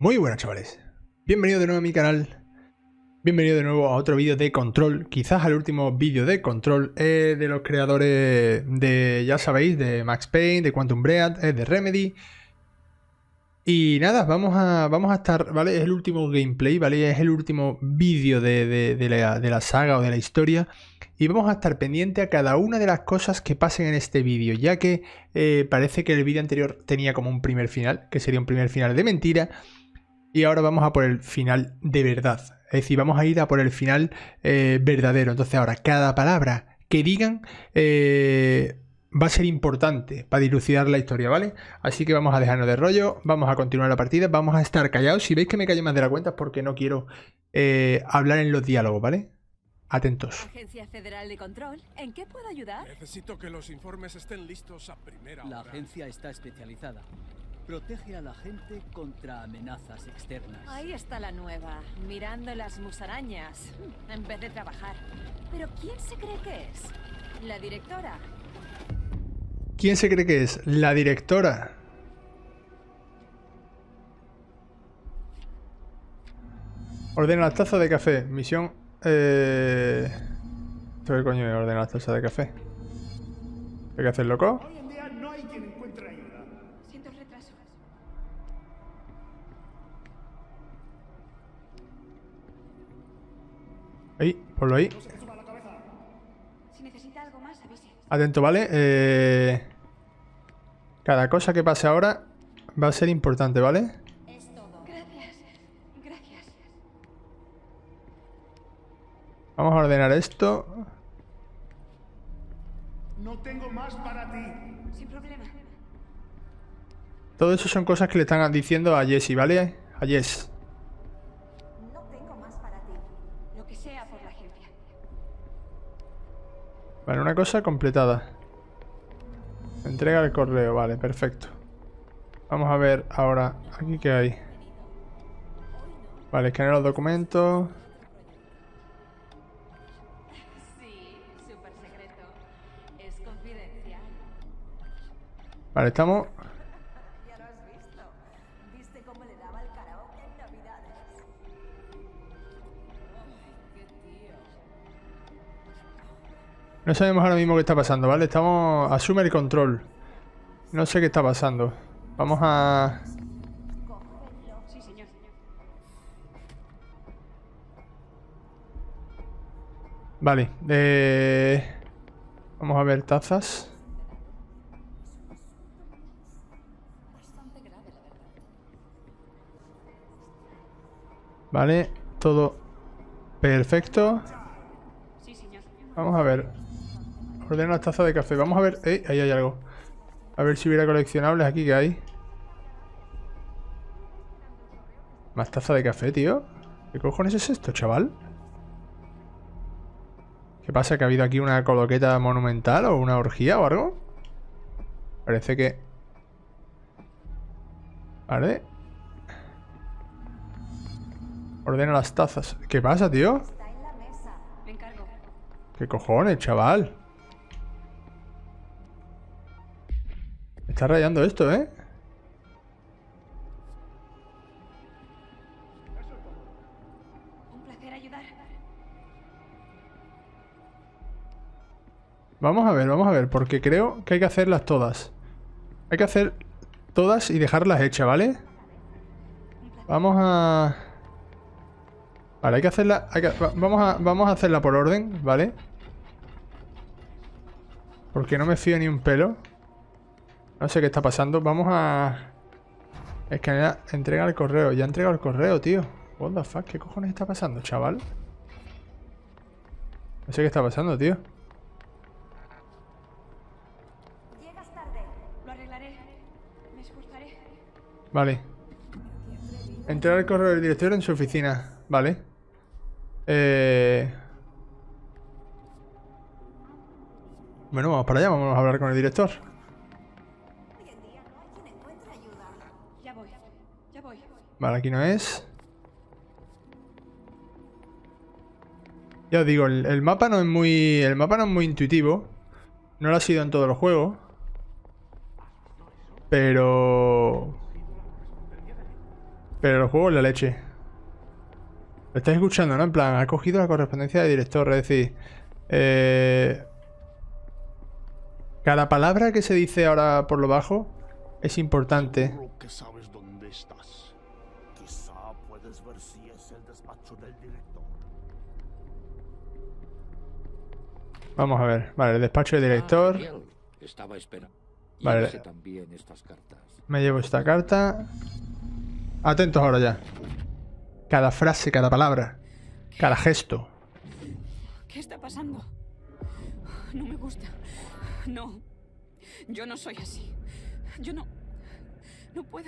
Muy buenas, chavales. Bienvenido de nuevo a mi canal. Bienvenido de nuevo a otro vídeo de Control. Quizás al último vídeo de Control de los creadores de, ya sabéis, de Max Payne, de Quantum Break, de Remedy. Y nada, vamos a estar, ¿vale? Es el último gameplay, ¿vale? Es el último vídeo de la saga o de la historia. Y vamos a estar pendiente a cada una de las cosas que pasen en este vídeo, ya que parece que el vídeo anterior tenía como un primer final, que sería un primer final de mentira. Y ahora vamos a por el final de verdad. Es decir, vamos a ir a por el final verdadero. Entonces ahora cada palabra que digan va a ser importante para dilucidar la historia, ¿vale? Así que vamos a dejarnos de rollo, vamos a continuar la partida, vamos a estar callados. Si veis que me callo más de la cuenta es porque no quiero hablar en los diálogos, ¿vale? Atentos. Agencia Federal de Control, ¿en qué puedo ayudar? Necesito que los informes estén listos a primera hora. La agencia está especializada. Protege a la gente contra amenazas externas. Ahí está la nueva, mirando las musarañas, en vez de trabajar. ¿Pero quién se cree que es? ¿La directora? ¿Quién se cree que es? La directora. Ordena las tazas de café. Misión... ¿Esto qué coño es ordenar las tazas de café? ¿Hay que hacer loco? Hoy en día no hay quien encuentre ayuda. Siento el retraso. Ahí, ponlo ahí. No se suba la cabeza. Si necesita algo más, avise. Atento, ¿vale? Cada cosa que pase ahora va a ser importante, ¿vale? Es todo. Gracias. Gracias. Vamos a ordenar esto. No tengo más para ti. Sin problema. Todo eso son cosas que le están diciendo a Jessie, ¿vale? A Jess. No tengo más para ti. Lo que sea por la agencia. Vale, una cosa completada. Entrega el correo, vale, perfecto. Vamos a ver ahora aquí qué hay. Vale, escanear los documentos. Sí, súper secreto. Es confidencial. Vale, estamos... Ya lo has visto. ¿Viste cómo le daba el karaoke en Navidades? Ay, qué tío. No sabemos ahora mismo qué está pasando, ¿vale? Estamos... Asume el control. No sé qué está pasando. Vamos a... Sí, señor. Vale. Vamos a ver tazas. Vale, todo perfecto. Sí, señor. Vamos a ver. Ordena las tazas de café. Vamos a ver. Ahí hay algo. A ver si hubiera coleccionables aquí que hay. Más taza de café, tío. ¿Qué cojones es esto, chaval? ¿Qué pasa? ¿Que ha habido aquí una coloqueta monumental o una orgía o algo? Parece que... Vale. Ordena las tazas. ¿Qué pasa, tío? Está en la mesa. Me encargo. ¿Qué cojones, chaval? Me está rayando esto, ¿eh? Un placer ayudar. Vamos a ver, porque creo que hay que hacerlas todas. Hay que hacer todas y dejarlas hechas, ¿vale? Vamos a... Vale, hay que hacerla... vamos a hacerla por orden, ¿vale? Porque no me fío ni un pelo. No sé qué está pasando. Vamos a... Escanear... Entrega el correo. Ya he entregado el correo, tío. What the fuck, ¿qué cojones está pasando, chaval? No sé qué está pasando, tío. Llegas tarde. Lo arreglaré. Me esforzaré. Vale. Entregar el correo del director en su oficina. Vale. Bueno, vamos para allá. Vamos a hablar con el director. Hoy en día no hay quien encuentre ayuda. Ya voy. Ya voy. Vale, aquí no es. Ya os digo, el mapa no es muy... El mapa no es muy intuitivo. No lo ha sido en todos los juegos. Pero... Pero el juego es la leche. Lo estáis escuchando, ¿no? En plan, ha cogido la correspondencia de director, es decir... cada palabra que se dice ahora por lo bajo es importante. Seguro que sabes dónde estás. Quizá puedes ver si es el despacho del director. Vamos a ver. Vale, el despacho del director. Bien. Estaba esperando. Vale. Llévese también estas cartas. Me llevo esta carta. Atentos ahora ya. Cada frase, cada palabra, cada gesto. ¿Qué está pasando? No me gusta. No. Yo no soy así. Yo no... No puedo.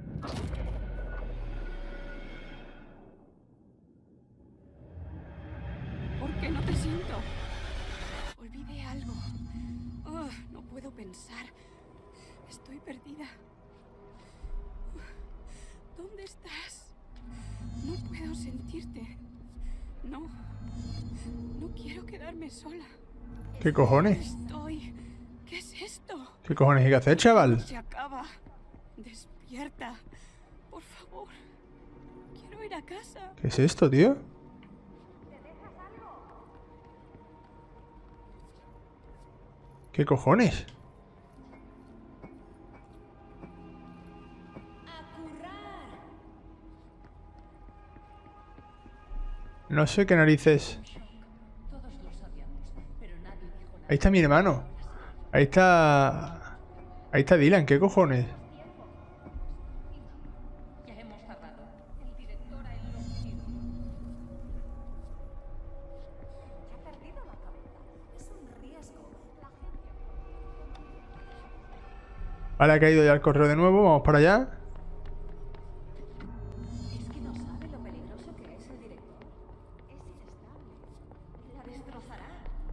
¿Por qué no te siento? Olvidé algo. No puedo pensar. Estoy perdida. ¿Dónde estás? No puedo sentirte. No. No quiero quedarme sola. ¿Qué cojones? Estoy... ¿Qué es esto? ¿Qué cojones hay que hacer, chaval? Se acaba. Despierta. Por favor. Quiero ir a casa. ¿Qué es esto, tío? ¿Qué cojones? No sé qué narices. Ahí está mi hermano. Ahí está... Ahí está Dylan, ¿qué cojones? Vale, ha caído ya el correo de nuevo, vamos para allá. Es que no sabe lo peligroso que es el director. Es inestable. La destrozará.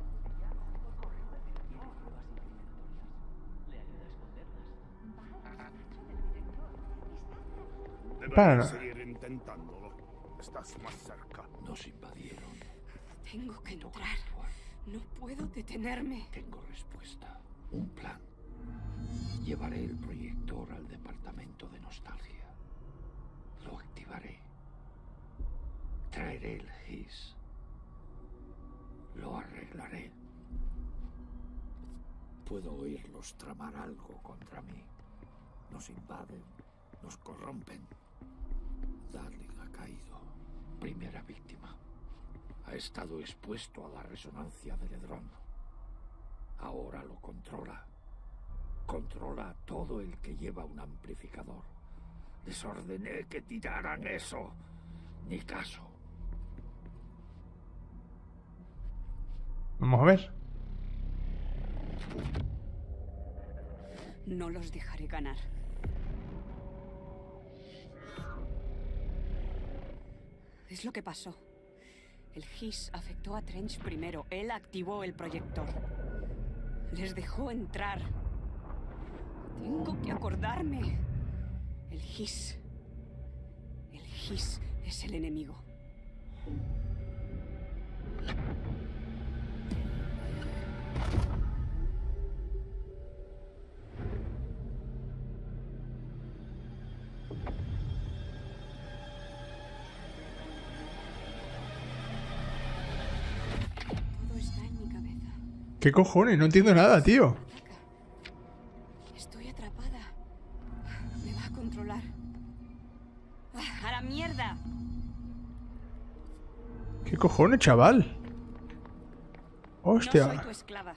Para, no. Deberías seguir intentándolo. Estás más cerca. Nos invadieron. Tengo que entrar. No puedo detenerme. Tengo respuesta. Un plan. Llevaré el proyector al departamento de nostalgia. Lo activaré. Traeré el GIS. Lo arreglaré. Puedo oírlos tramar algo contra mí. Nos invaden, nos corrompen. Darling ha caído. Primera víctima. Ha estado expuesto a la resonancia del Hedrón. Ahora lo controla. Controla a todo el que lleva un amplificador. Les ordené que tiraran eso. Ni caso. Vamos a ver. No los dejaré ganar. Es lo que pasó. El GIS afectó a Trench primero. Él activó el proyector. Les dejó entrar. Tengo que acordarme. El GIS. El GIS es el enemigo. Todo está en mi cabeza. ¿Qué cojones? No entiendo nada, tío. Estoy atrapada. Me va a controlar. ¡A la mierda! ¿Qué cojones, chaval? No soy tu Hostia. esclava.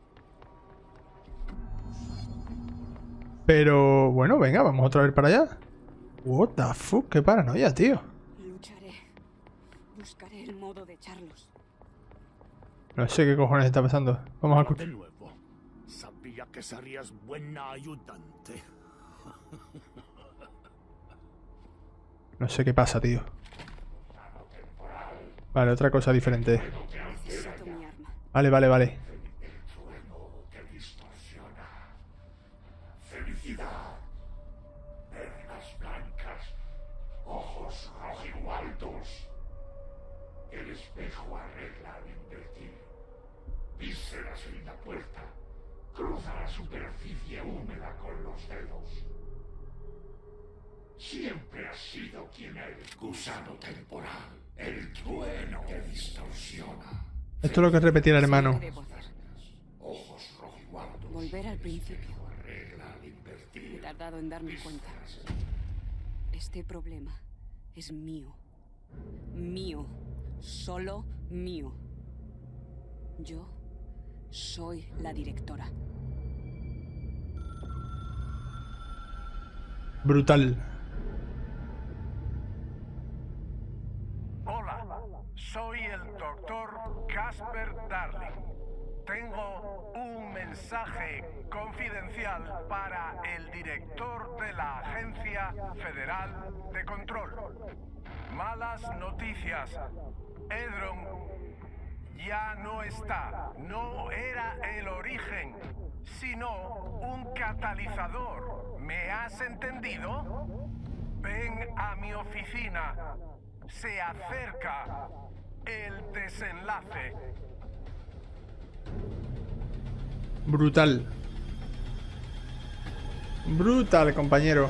Pero bueno, venga, vamos otra vez para allá. What the fuck, qué paranoia, tío. Lucharé. Buscaré el modo de echarlos. No sé qué cojones está pasando. Vamos a De escuchar. nuevo. Sabía que serías buena ayudante. No sé qué pasa, tío. Vale, otra cosa diferente. Necesito mi arma. Vale, vale, vale. Felicidad. Perlas blancas. Ojos rojigualdos. El espejo arregla al invertir. Vísceras en la puerta. Cruza la superficie húmeda con los dedos. Siempre has sido quien eres. Gusano temporal. El trueno que distorsiona. Esto es lo que repetía el hermano. ¿Qué debo hacer? Ojos rojiguardos. Volver al principio. Regla al invertir. He tardado en darme cuenta. Este problema es mío. Mío. Solo mío. Yo soy la directora. Brutal. Hola, soy el doctor Casper Darling. Tengo un mensaje confidencial para el director de la Agencia Federal de Control. Malas noticias. Edron ya no está. No era el origen, sino un catalizador. ¿Me has entendido? Ven a mi oficina. Se acerca el desenlace. Brutal. Brutal, compañero.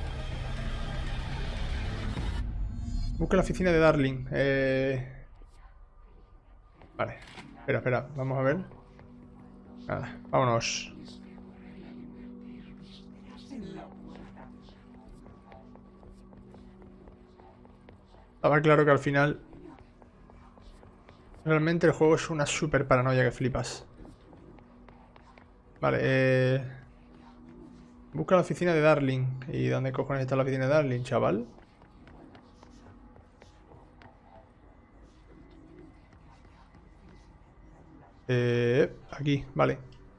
Busca la oficina de Darling. Vale. Espera. Vamos a ver. Nada, vámonos. Estaba claro que al final realmente el juego es una super paranoia que flipas. Vale, busca la oficina de Darling. ¿Y dónde cojones está la oficina de Darling, chaval? Aquí, vale.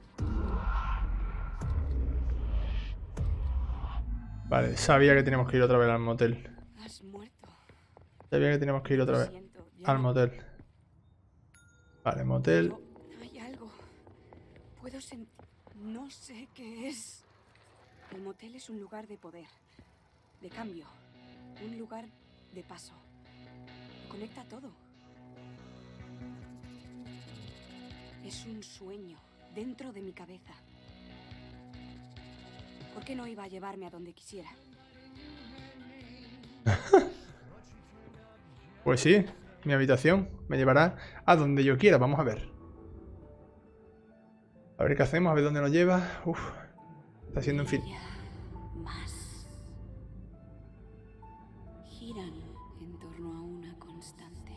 Vale, sabía que teníamos que ir otra vez al motel. Has muerto. Sabía que teníamos que ir otra Lo vez siento, ya al no- motel. Vale, motel. Pero hay algo. Puedo sentir... No sé qué es. El motel es un lugar de poder. De cambio. Un lugar de paso. Conecta todo. Es un sueño dentro de mi cabeza. ¿Por qué no iba a llevarme a donde quisiera? Pues sí, mi habitación me llevará a donde yo quiera. Vamos a ver. A ver qué hacemos, a ver dónde nos lleva. Uf, está siendo en fin. Ella más. Giran en torno a una constante.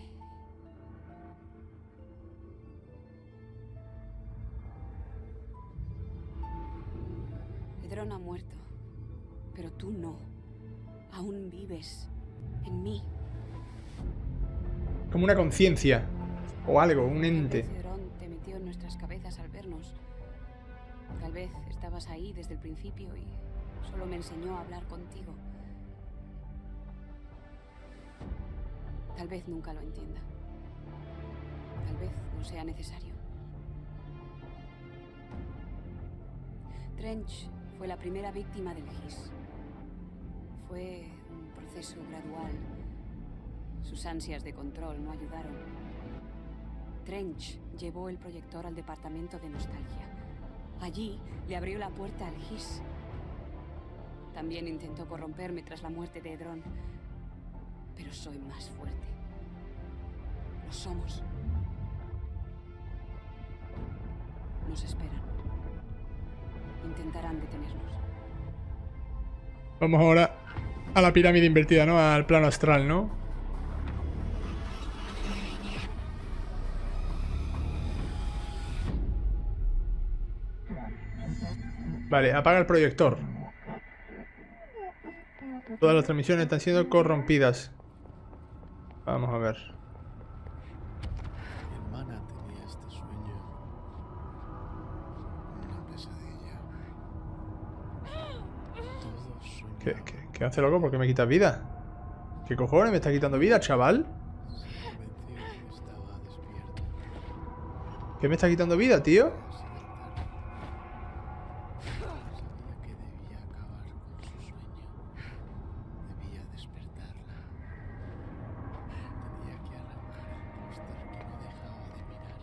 Edron ha muerto, pero tú no. Aún vives en mí. Como una conciencia. O algo, un ente. Tal vez Edron te metió en nuestras cabezas al vernos. Tal vez estabas ahí desde el principio y solo me enseñó a hablar contigo. Tal vez nunca lo entienda. Tal vez no sea necesario. Trench fue la primera víctima del GIS. Fue un proceso gradual. Sus ansias de control no ayudaron. Trench llevó el proyector al departamento de nostalgia. Allí le abrió la puerta al GIS. También intentó corromperme tras la muerte de Edron. Pero soy más fuerte. Lo somos. Nos esperan. Intentarán detenernos. Vamos ahora a la pirámide invertida, ¿no? Al plano astral, ¿no? Vale, apaga el proyector. Todas las transmisiones están siendo corrompidas. Vamos a ver. Mi hermana tenía este sueño. Una pesadilla. Todos soñaban. ¿Qué hace, loco? ¿Por qué me quitas vida? ¿Qué cojones? ¿Me está quitando vida, chaval? Se convenció de que estaba despierta. ¿Qué me está quitando vida, tío? Sabía que debía acabar con su sueño. Debía despertarla. Tenía que arrancar el póster que no dejaba de mirar.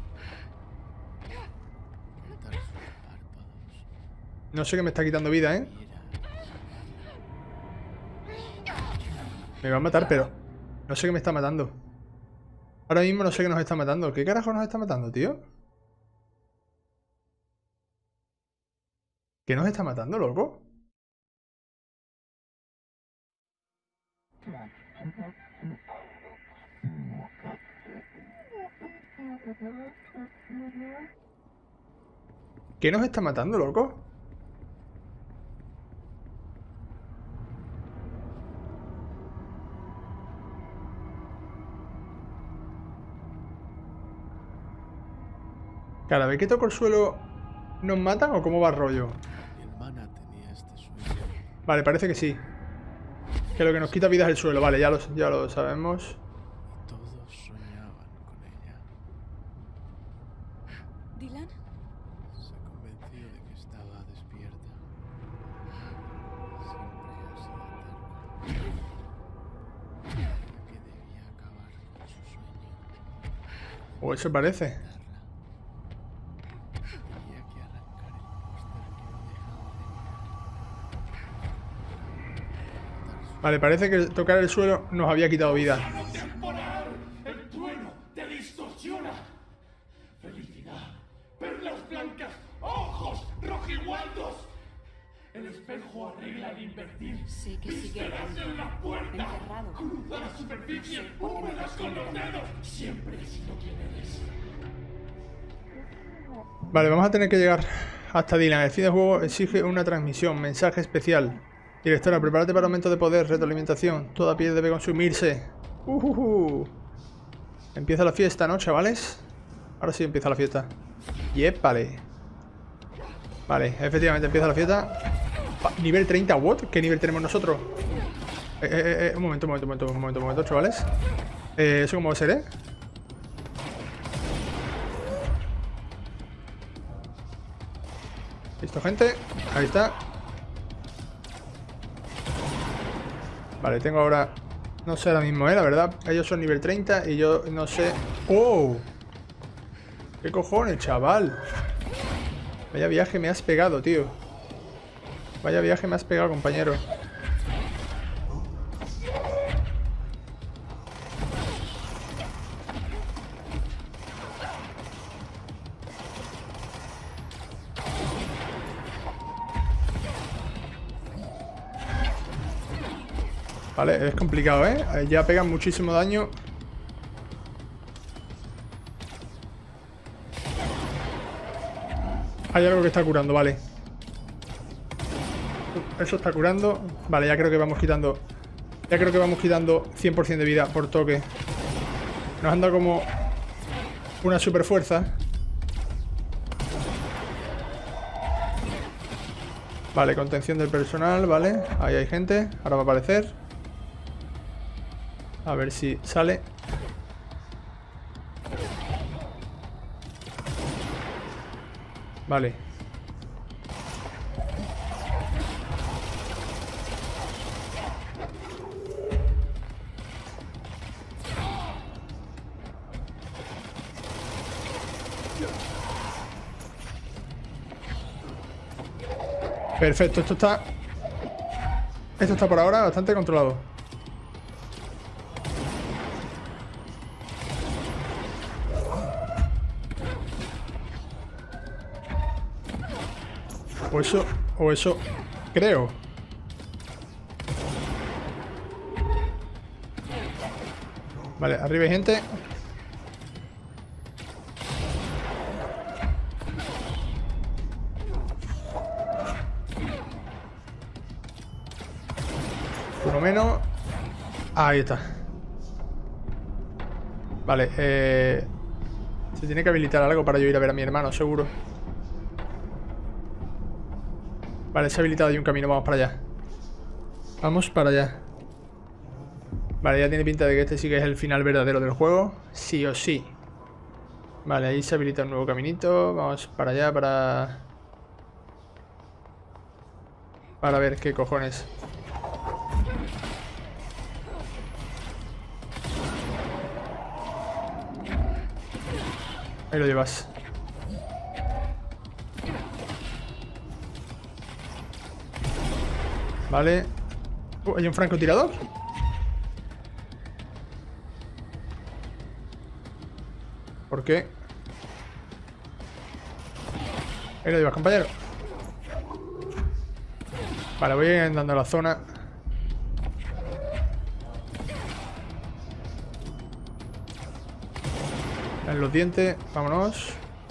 Cortar sus párpados. No sé qué me está quitando vida, ¿eh? Y era sacarla. Me va a matar, pero no sé qué me está matando. Ahora mismo no sé qué nos está matando. ¿Qué carajo nos está matando, tío? ¿Qué nos está matando, loco? ¿Qué nos está matando, loco? Cada vez que toco el suelo, ¿nos matan o cómo va el rollo? Mi hermana tenía este sueño. Vale, parece que sí. Que lo que nos quita vida es el suelo. Vale, ya lo sabemos. Y todos soñaban con ella. ¿Dylan? Se convenció de que estaba despierta. Siempre ha sido terca. Que debía acabar con su sueño. O eso parece. Tenía que arrancar el póster que no dejaba de mirar. Vale, parece que tocar el suelo nos había quitado vida. temporal. El trueno te distorsiona. Felicidad. Perlas blancas. Ojos rojigualdos. El espejo arregla el invertir. Sé que sigue Esperas en la puerta. encerrado. Cruza la superficie. Húmedas con los dedos. Siempre he sido quien eres. Vale, vamos a tener que llegar hasta Dylan. El fin del juego exige una transmisión. Mensaje especial. Directora, prepárate para aumento de poder, retroalimentación. Toda piel debe consumirse. Empieza la fiesta, ¿no, chavales? Ahora sí empieza la fiesta. Vale. Vale, efectivamente empieza la fiesta. Nivel 30, ¿what? ¿Qué nivel tenemos nosotros? Un momento, chavales. ¿Eso cómo va a ser, Listo, gente. Ahí está. Vale, tengo ahora... No sé ahora mismo, la verdad. Ellos son nivel 30 y yo no sé... ¡Oh! ¿Qué cojones, chaval? Vaya viaje me has pegado, tío. Vaya viaje me has pegado, compañero. Vale, es complicado, ¿eh? Ya pegan muchísimo daño. Hay algo que está curando, vale. Eso está curando. Vale, ya creo que vamos quitando... Ya creo que vamos quitando 100% de vida por toque. Nos han dado como una super fuerza. Vale, contención del personal, vale. Ahí hay gente, ahora va a aparecer. A ver si sale. Vale. Perfecto, esto está por ahora bastante controlado. O eso, creo. Vale, arriba hay gente. Uno menos. Ahí está. Vale, se tiene que habilitar algo para yo ir a ver a mi hermano, seguro. Vale, se ha habilitado ahí un camino, vamos para allá. Vamos para allá. Vale, ya tiene pinta de que este sí que es el final verdadero del juego. Sí o sí. Vale, ahí se habilita un nuevo caminito. Vamos para allá para ver qué cojones. Ahí lo llevas. Vale. ¿Hay un francotirador? ¿Por qué? Ahí lo llevas, compañero. Vale, voy andando a la zona. En los dientes, vámonos.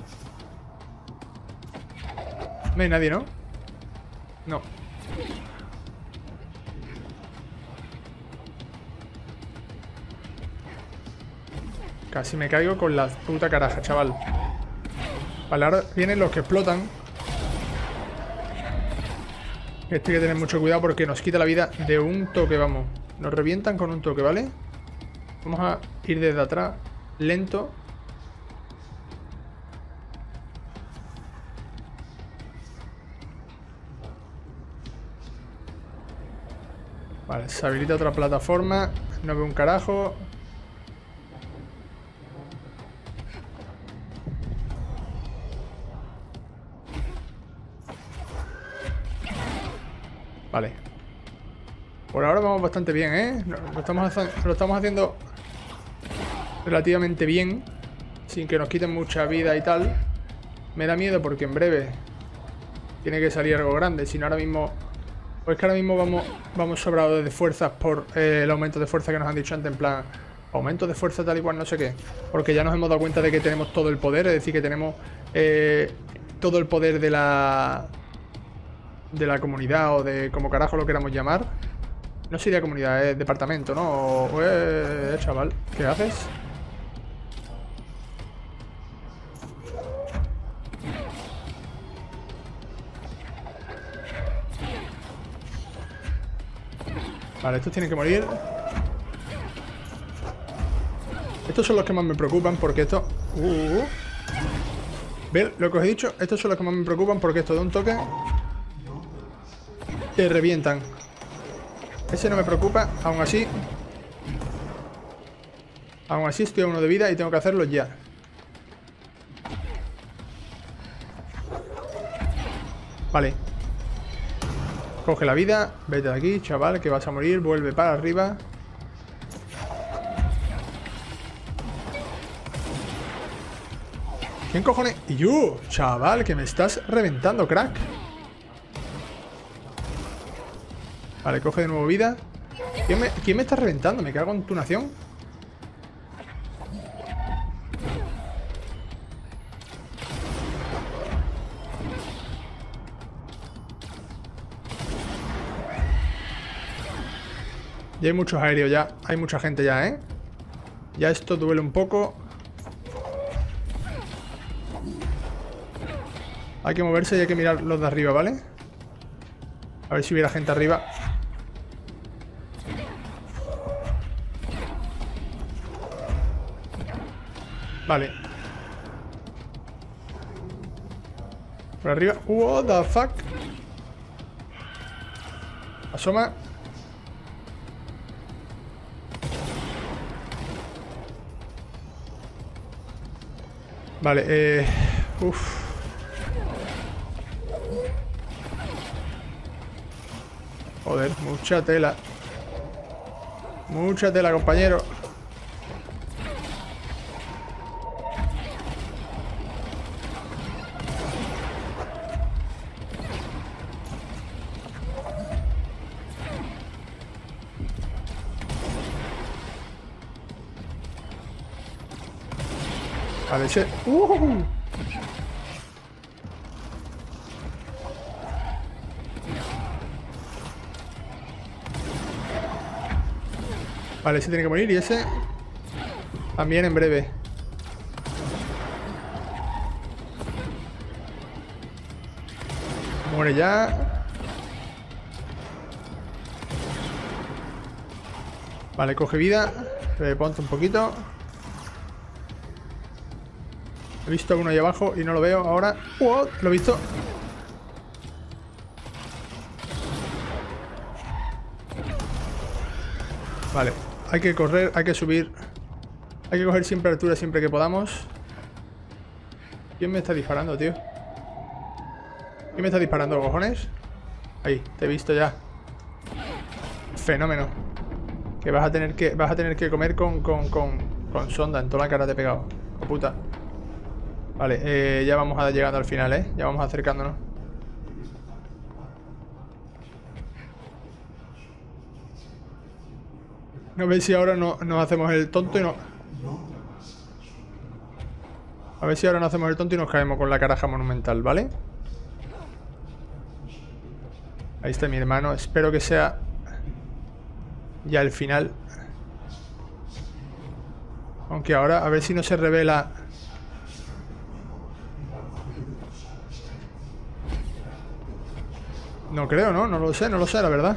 No hay nadie, ¿no? No. Casi me caigo con la puta caraja, chaval. Vale, ahora vienen los que explotan. Este hay que tener mucho cuidado porque nos quita la vida de un toque, vamos. Nos revientan con un toque, ¿vale? Vamos a ir desde atrás, lento. Vale, se habilita otra plataforma. No veo un carajo. Vale. Por ahora vamos bastante bien, ¿eh? Lo estamos haciendo relativamente bien. Sin que nos quiten mucha vida y tal. Me da miedo porque en breve tiene que salir algo grande. Si no ahora mismo... Pues que ahora mismo vamos sobrados de fuerzas por el aumento de fuerza que nos han dicho antes. En plan, aumento de fuerza tal y cual, no sé qué. Porque ya nos hemos dado cuenta de que tenemos todo el poder. Es decir, que tenemos todo el poder de la comunidad o de como carajo lo queramos llamar. No sería comunidad, es departamento, ¿no? Chaval, ¿qué haces? Vale, estos tienen que morir. Estos son los que más me preocupan porque esto... ¿Ven lo que os he dicho? Estos son los que más me preocupan porque esto de un toque... Te revientan. Ese no me preocupa, aún así. Aún así estoy a 1 de vida y tengo que hacerlo ya. Vale. Coge la vida, vete de aquí, chaval, que vas a morir. Vuelve para arriba. ¿Quién cojones? Y yo, chaval, que me estás reventando, crack. Vale, coge de nuevo vida. ¿Quién me está reventando? Me cago en tu nación. Ya hay muchos aéreos, ya. Hay mucha gente ya, ¿eh? Ya esto duele un poco. Hay que moverse y hay que mirar los de arriba, ¿vale? A ver si hubiera gente arriba. Vale. Por arriba. What the fuck. Asoma. Vale, uf. Joder, mucha tela. Mucha tela, compañero. Vale, ese... Vale, ese tiene que morir y ese también en breve. Muere ya. Vale, coge vida. Ponte un poquito. He visto uno ahí abajo y no lo veo ahora. ¡Oh! Lo he visto. Vale, hay que correr, hay que subir. Hay que coger siempre altura siempre que podamos. ¿Quién me está disparando, tío? ¿Quién me está disparando, cojones? Ahí, te he visto ya. Fenómeno. Que vas a tener que comer con sonda. En toda la cara te he pegado. Oh, puta. Vale, ya vamos a llegando al final, ¿eh? Ya vamos acercándonos. A ver si ahora no nos hacemos el tonto y no... A ver si ahora no hacemos el tonto y nos caemos con la caraja monumental, ¿vale? Ahí está mi hermano. Espero que sea ya el final. Aunque ahora, a ver si no se revela... No creo, ¿no? No lo sé, la verdad.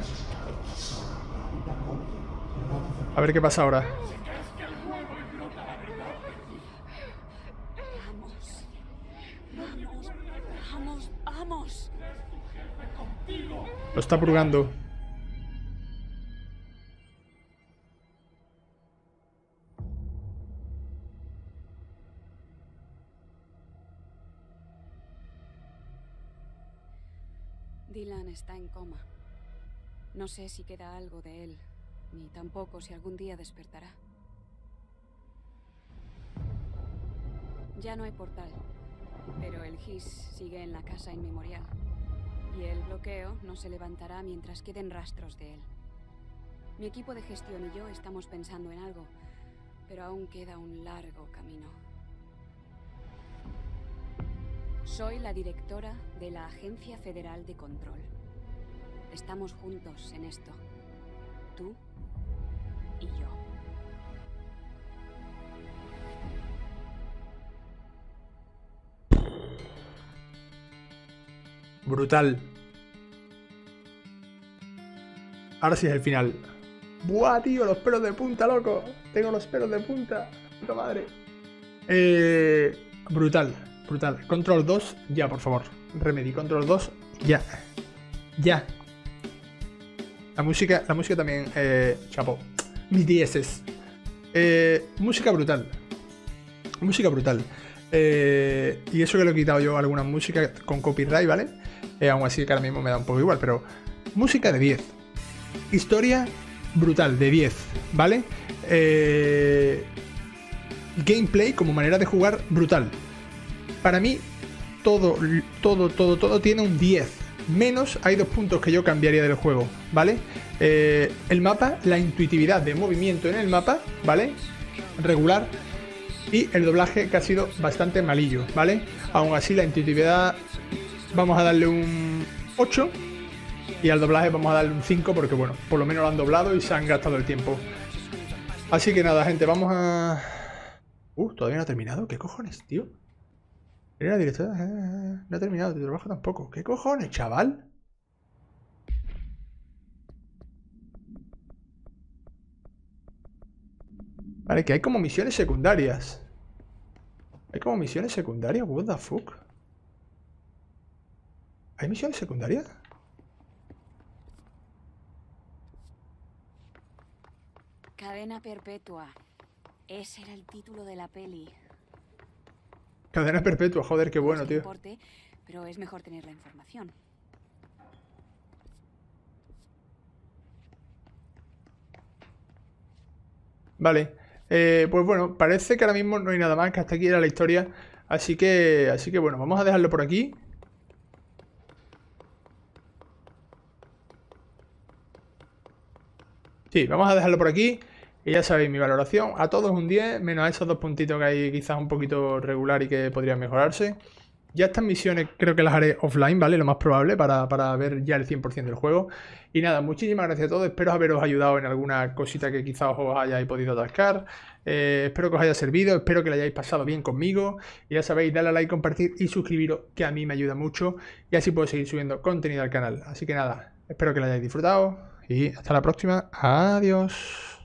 A ver qué pasa ahora. Vamos. Lo está purgando. Dylan está en coma. No sé si queda algo de él, ni tampoco si algún día despertará. Ya no hay portal, pero el Hiss sigue en la casa inmemorial. Y el bloqueo no se levantará mientras queden rastros de él. Mi equipo de gestión y yo estamos pensando en algo, pero aún queda un largo camino. Soy la directora de la Agencia Federal de Control. Estamos juntos en esto. Tú y yo. Brutal. Ahora sí es el final. ¡Buah, tío! Los pelos de punta, loco. Tengo los pelos de punta. ¡Puta madre! Brutal. Brutal. Control 2, ya, por favor. Remedy, Control 2, ya. Ya. La música también, chapo. Mis dieces. Música brutal. Música brutal. Y eso que lo he quitado yo alguna música con copyright, ¿vale? Aún así que ahora mismo me da un poco igual, pero música de 10. Historia brutal, de 10, ¿vale? Gameplay como manera de jugar brutal. Para mí, todo tiene un 10. Menos hay 2 puntos que yo cambiaría del juego, ¿vale? El mapa, la intuitividad de movimiento en el mapa, ¿vale? Regular. Y el doblaje que ha sido bastante malillo, ¿vale? Aún así la intuitividad vamos a darle un 8. Y al doblaje vamos a darle un 5 porque, bueno, por lo menos lo han doblado y se han gastado el tiempo. Así que nada, gente, vamos a... todavía no ha terminado. ¿Qué cojones, tío? Era la directora... no ha terminado, tu trabajo tampoco. ¿Qué cojones, chaval? Vale, que hay como misiones secundarias. ¿Hay como misiones secundarias? What the fuck? ¿Hay misiones secundarias? Cadena perpetua. Ese era el título de la peli. Cadena perpetua, joder, qué bueno, tío. Pero es mejor tener la información. Vale. Pues bueno, parece que ahora mismo no hay nada más, que hasta aquí era la historia. Así que bueno, vamos a dejarlo por aquí. Sí, vamos a dejarlo por aquí. Y ya sabéis, mi valoración a todos un 10, menos a esos 2 puntitos que hay quizás un poquito regular y que podrían mejorarse. Ya estas misiones creo que las haré offline, ¿vale? Lo más probable para ver ya el 100% del juego. Y nada, muchísimas gracias a todos. Espero haberos ayudado en alguna cosita que quizás os hayáis podido atascar. Espero que os haya servido, espero que lo hayáis pasado bien conmigo. Y ya sabéis, darle a like, compartir y suscribiros, que a mí me ayuda mucho. Y así puedo seguir subiendo contenido al canal. Así que nada, espero que lo hayáis disfrutado. Y hasta la próxima. Adiós.